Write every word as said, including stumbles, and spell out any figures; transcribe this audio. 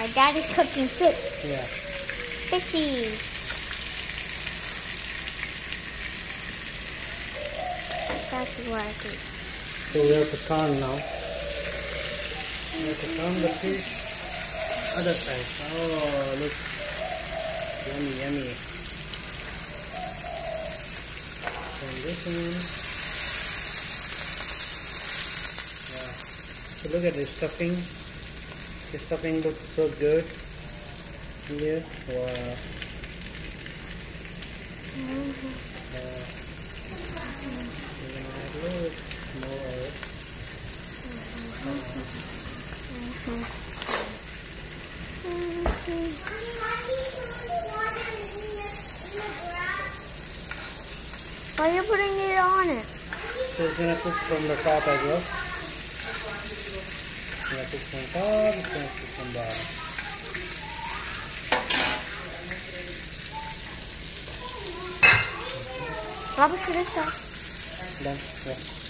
My dad is cooking fish. Yeah. Fishy. That's working. So we have to turn now. We have to turn the fish other side. Oh, look. Yummy, yummy. Turn this one. Yeah. So look at the stuffing. The stuffing looks so good. Here. Wow. Mm-hmm. Uh, look, more. Mm-hmm. Why are you putting it on it? So it's gonna cook from the top as well. It's gonna cook from top, it's gonna cook from bottom. Papa, should I stop? Done. Yeah.